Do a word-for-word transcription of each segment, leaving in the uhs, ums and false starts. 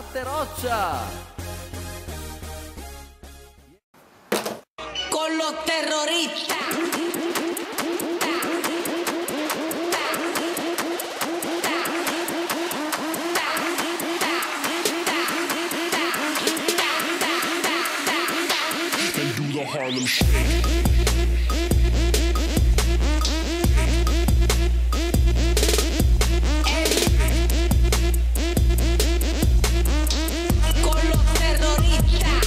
Latte Roccia. Con los terroristas. Harlem Shake. Con los terroristas.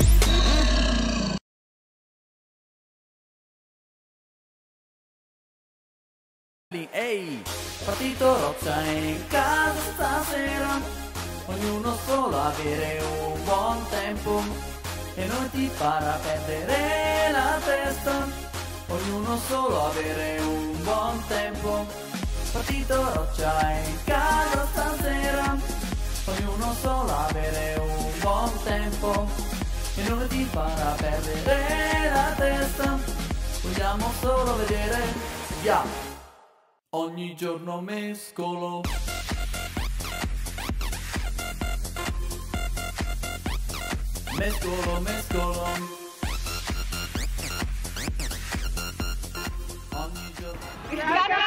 Ehi, partito Roccia in casa stasera, ognuno solo avere un buon tempo. E non ti farà perdere la testa, ognuno solo avere un buon tempo. Partito Roccia in casa stasera, ognuno solo avere un buon tempo. E non ti farà perdere la testa, vogliamo solo vedere, yeah. Ogni giorno mescolo. Mescolo, mescolo. Ogni giorno.